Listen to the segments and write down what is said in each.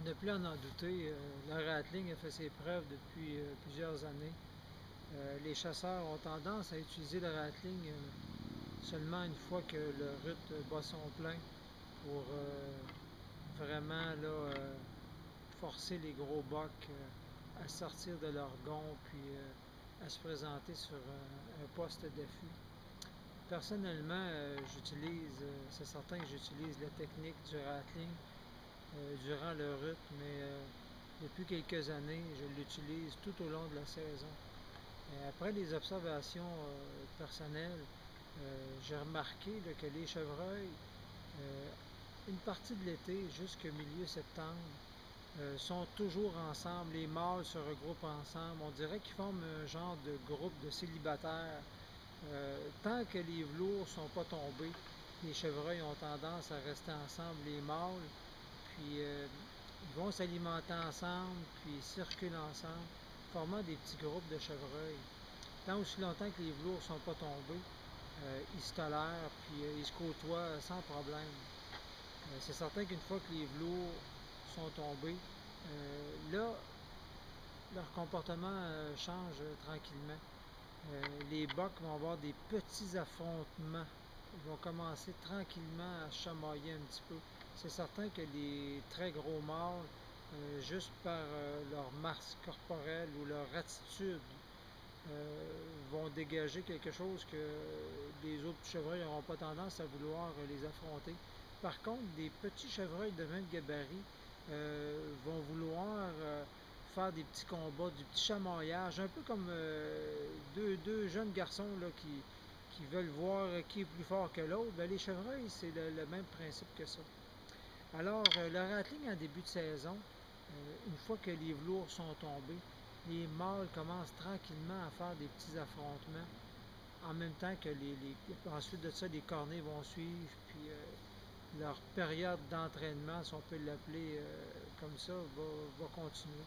Ne plus en douter, le rattling a fait ses preuves depuis plusieurs années. Les chasseurs ont tendance à utiliser le rattling seulement une fois que le rut bat son plein pour vraiment forcer les gros bocs à sortir de leur gond puis à se présenter sur un poste d'affût. Personnellement, c'est certain que j'utilise la technique du rattling durant le rut, mais depuis quelques années, je l'utilise tout au long de la saison. Après les observations personnelles, j'ai remarqué que les chevreuils, une partie de l'été jusqu'au milieu septembre, sont toujours ensemble. Les mâles se regroupent ensemble. On dirait qu'ils forment un genre de groupe de célibataires. Tant que les velours ne sont pas tombés, les chevreuils ont tendance à rester ensemble, les mâles, puis ils vont s'alimenter ensemble, puis ils circulent ensemble, formant des petits groupes de chevreuils. Tant aussi longtemps que les velours ne sont pas tombés, ils se tolèrent, puis ils se côtoient sans problème. C'est certain qu'une fois que les velours sont tombés, là, leur comportement change tranquillement. Les bocs vont avoir des petits affrontements. Ils vont commencer tranquillement à chamailler un petit peu. C'est certain que les très gros mâles, juste par leur masse corporelle ou leur attitude, vont dégager quelque chose que les autres chevreuils n'auront pas tendance à vouloir les affronter. Par contre, des petits chevreuils de même gabarit vont vouloir faire des petits combats, du petit chamaillage, un peu comme deux jeunes garçons là, qui veulent voir qui est plus fort que l'autre. Les chevreuils, c'est le même principe que ça. Alors, le rattling en début de saison, une fois que les velours sont tombés, les mâles commencent tranquillement à faire des petits affrontements, en même temps que ensuite de ça, les cornets vont suivre, puis leur période d'entraînement, si on peut l'appeler comme ça, va continuer.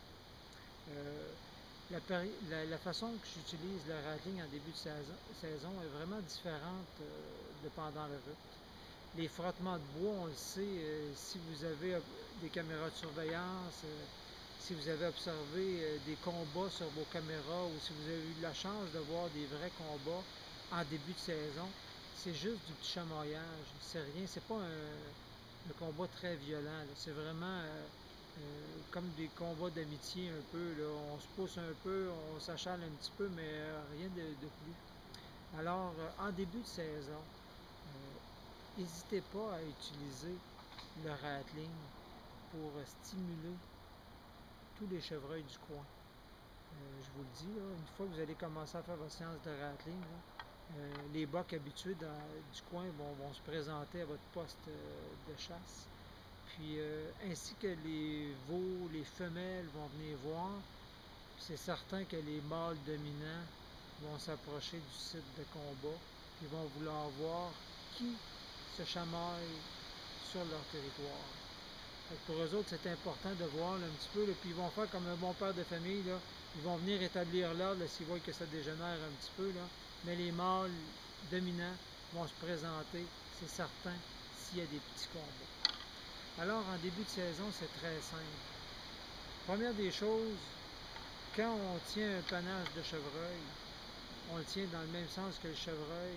La façon que j'utilise le rattling en début de saison est vraiment différente de pendant le rut. Les frottements de bois, on le sait, si vous avez des caméras de surveillance, si vous avez observé des combats sur vos caméras ou si vous avez eu la chance de voir des vrais combats en début de saison, c'est juste du petit chamaillage. C'est rien, c'est pas un combat très violent. C'est vraiment comme des combats d'amitié un peu. Là. On se pousse un peu, on s'achale un petit peu, mais rien de plus. Alors, en début de saison, n'hésitez pas à utiliser le rattling pour stimuler tous les chevreuils du coin. Je vous le dis, là, une fois que vous allez commencer à faire votre séance de rattling, les bocs habitués du coin vont se présenter à votre poste de chasse. Puis, ainsi que les veaux, les femelles vont venir voir. C'est certain que les mâles dominants vont s'approcher du site de combat. Puis vont vouloir voir qui se chamaille sur leur territoire. Pour eux autres, c'est important de voir là, un petit peu, là, puis ils vont faire comme un bon père de famille, là, ils vont venir établir l'ordre s'ils voient que ça dégénère un petit peu, là, mais les mâles dominants vont se présenter, c'est certain, s'il y a des petits combats. Alors, en début de saison, c'est très simple. Première des choses, quand on tient un panache de chevreuil, on le tient dans le même sens que le chevreuil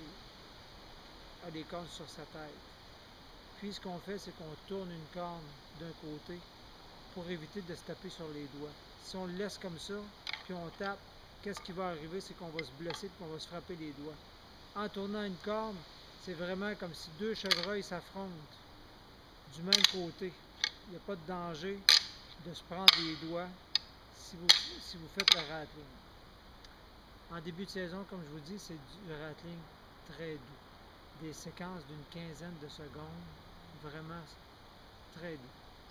a des cornes sur sa tête. Puis ce qu'on fait, c'est qu'on tourne une corne d'un côté pour éviter de se taper sur les doigts. Si on le laisse comme ça, puis on tape, qu'est-ce qui va arriver? C'est qu'on va se blesser et qu'on va se frapper les doigts. En tournant une corne, c'est vraiment comme si deux chevreuils s'affrontent du même côté. Il n'y a pas de danger de se prendre les doigts si vous faites le rattling. En début de saison, comme je vous dis, c'est du rattling très doux. Des séquences d'une quinzaine de secondes, vraiment très doux.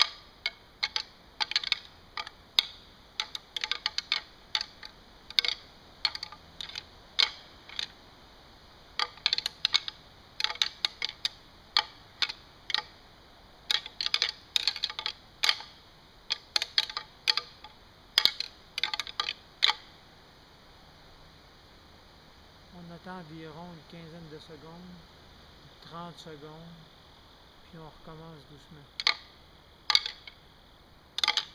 On attend environ une quinzaine de secondes, 30 secondes, puis on recommence doucement.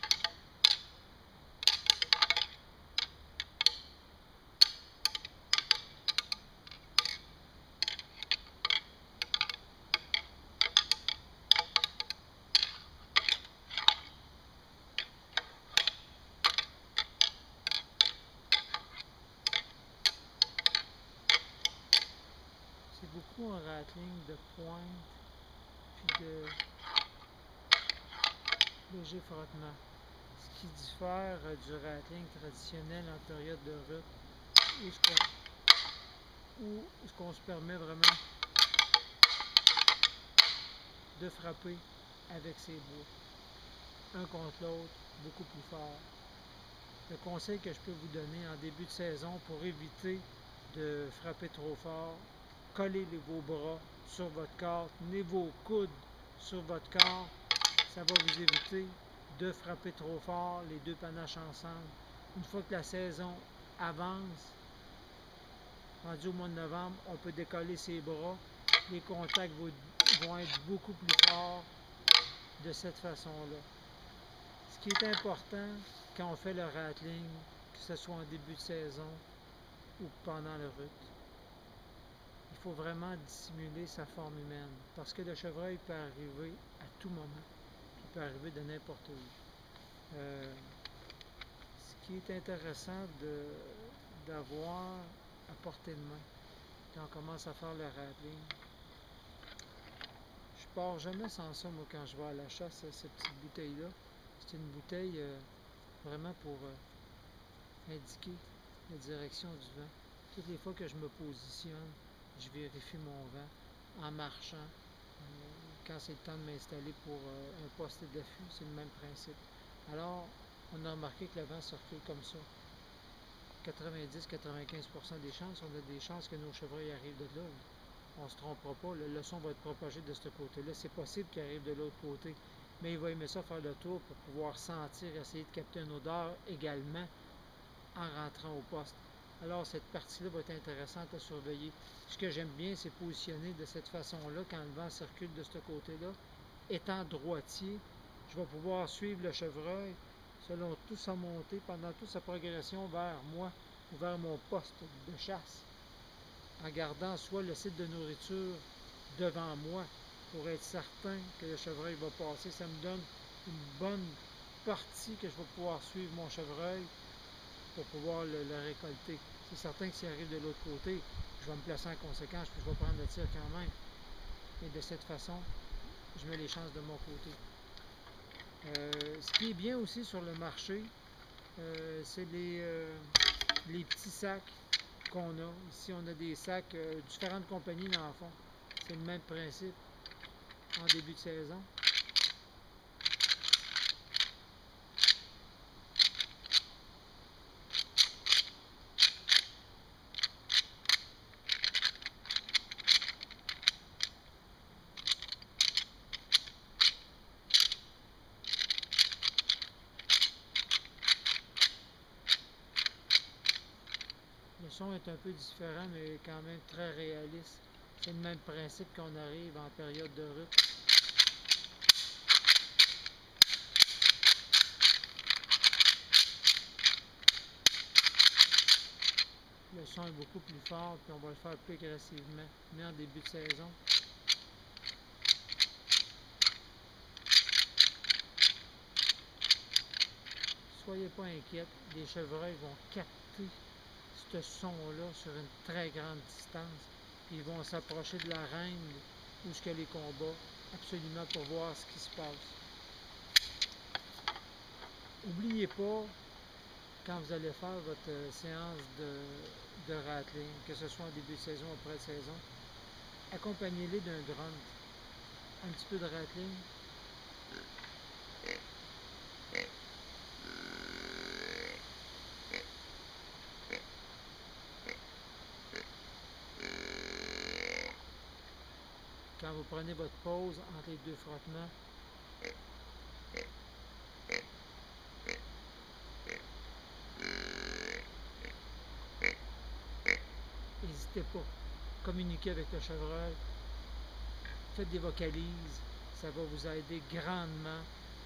C'est beaucoup un rattling de pointe puis de léger frottement. Ce qui diffère du rattling traditionnel en période de rut où ce qu'on se permet vraiment de frapper avec ses bois, un contre l'autre, beaucoup plus fort. Le conseil que je peux vous donner en début de saison pour éviter de frapper trop fort, collez vos bras sur votre corps, tenez vos coudes sur votre corps, ça va vous éviter de frapper trop fort les deux panaches ensemble. Une fois que la saison avance, rendu au mois de novembre, on peut décoller ses bras, les contacts vont être beaucoup plus forts de cette façon-là. Ce qui est important quand on fait le rattling, que ce soit en début de saison ou pendant le rut, il faut vraiment dissimuler sa forme humaine parce que le chevreuil peut arriver à tout moment, il peut arriver de n'importe où. Ce qui est intéressant d'avoir à portée de main quand on commence à faire le rattling, je pars jamais sans ça moi quand je vais à la chasse, cette petite bouteille-là. C'est une bouteille vraiment pour indiquer la direction du vent. Toutes les fois que je me positionne, je vérifie mon vent en marchant. Quand c'est le temps de m'installer pour un poste d'affût, c'est le même principe. Alors, on a remarqué que le vent circule comme ça. 90-95% des chances, on a des chances que nos chevreuils arrivent de là. On ne se trompera pas, le son va être propagé de ce côté-là. C'est possible qu'il arrive de l'autre côté, mais il va aimer ça faire le tour pour pouvoir sentir, essayer de capter une odeur également en rentrant au poste. Alors cette partie-là va être intéressante à surveiller. Ce que j'aime bien, c'est positionner de cette façon-là quand le vent circule de ce côté-là. Étant droitier, je vais pouvoir suivre le chevreuil selon toute sa montée, pendant toute sa progression vers moi ou vers mon poste de chasse, en gardant soit le site de nourriture devant moi pour être certain que le chevreuil va passer. Ça me donne une bonne partie que je vais pouvoir suivre mon chevreuil pour pouvoir le récolter. C'est certain que s'il arrive de l'autre côté, je vais me placer en conséquence, puis je vais prendre le tir quand même. Et de cette façon, je mets les chances de mon côté. Ce qui est bien aussi sur le marché, c'est les petits sacs qu'on a. Ici, on a des sacs, différentes compagnies dans le fond. C'est le même principe en début de saison. Le son est un peu différent, mais quand même très réaliste. C'est le même principe qu'on arrive en période de rut. Le son est beaucoup plus fort, puis on va le faire plus agressivement, mais en début de saison. Soyez pas inquiets, les chevreuils vont capter ce son-là sur une très grande distance, puis ils vont s'approcher de l'arène où ce que les combats, absolument pour voir ce qui se passe. N'oubliez pas, quand vous allez faire votre séance de rattling, que ce soit en début de saison ou après de saison, accompagnez-les d'un grunt, un petit peu de rattling. Quand vous prenez votre pause entre les deux frottements, n'hésitez pas, communiquez avec le chevreuil, faites des vocalises, ça va vous aider grandement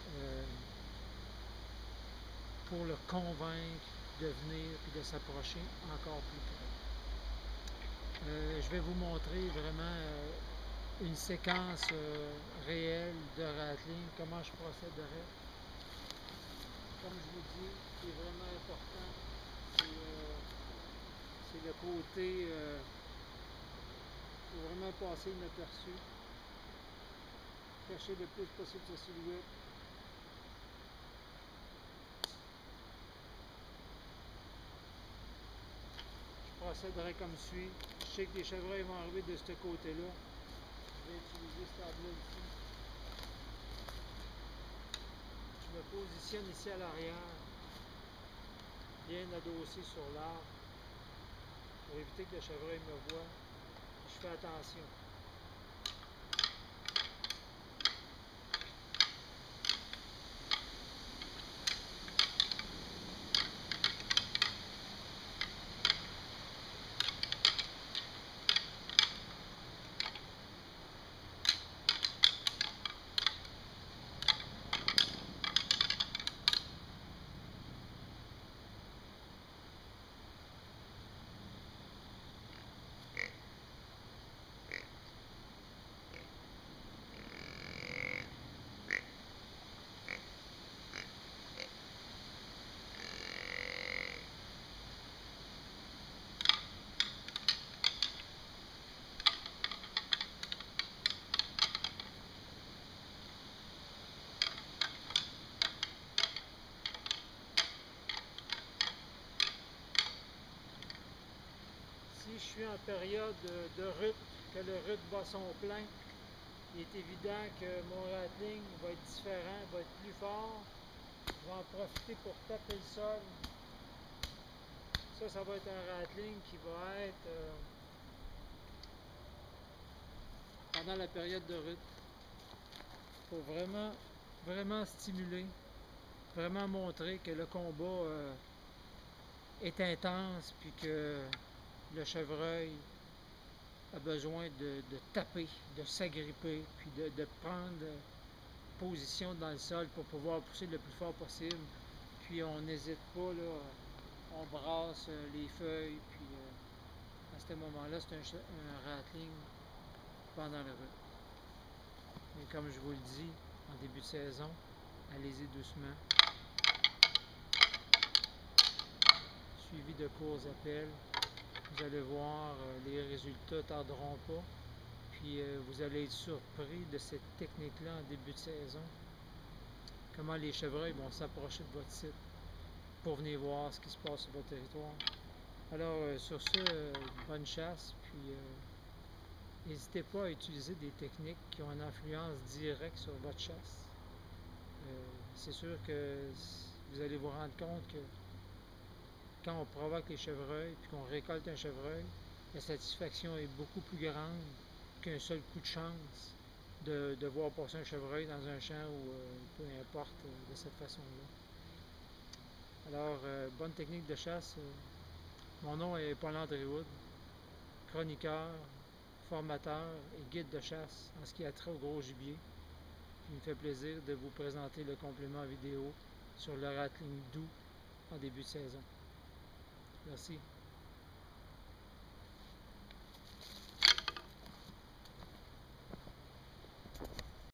pour le convaincre de venir et de s'approcher encore plus près. Je vais vous montrer vraiment une séquence réelle de rattling, comment je procéderais. Comme je vous dis, ce qui est vraiment important, c'est le côté, il faut passer inaperçu, cacher le plus possible sa silhouette. Je procéderai comme suit. Je sais que les chevreuils vont arriver de ce côté-là. Je vais utiliser ce table-là ici. Je me positionne ici à l'arrière, bien adossé sur l'arbre, pour éviter que le chevreuil me voie. Je fais attention. Si je suis en période de rut, que le rut bat son plein, il est évident que mon rattling va être différent, va être plus fort. Je vais en profiter pour taper le sol. Ça va être un rattling qui va être pendant la période de rut. Il faut vraiment stimuler, vraiment montrer que le combat est intense, puis que le chevreuil a besoin de taper, de s'agripper, puis de prendre position dans le sol pour pouvoir pousser le plus fort possible. Puis on n'hésite pas, là, on brasse les feuilles, puis à ce moment-là, c'est un rattling pendant le rut. Mais comme je vous le dis, en début de saison, allez-y doucement. Suivi de courts appels. Vous allez voir, les résultats ne tarderont pas. Puis vous allez être surpris de cette technique-là en début de saison. Comment les chevreuils vont s'approcher de votre site pour venir voir ce qui se passe sur votre territoire. Alors, sur ce, bonne chasse. Puis n'hésitez pas à utiliser des techniques qui ont une influence directe sur votre chasse. C'est sûr que vous allez vous rendre compte que quand on provoque les chevreuils puis qu'on récolte un chevreuil, la satisfaction est beaucoup plus grande qu'un seul coup de chance de voir passer un chevreuil dans un champ ou peu importe de cette façon-là. Alors, bonne technique de chasse. Mon nom est Paul-André Wood, chroniqueur, formateur et guide de chasse en ce qui a trait au gros gibier. Il me fait plaisir de vous présenter le complément vidéo sur le rattling doux en début de saison. Merci.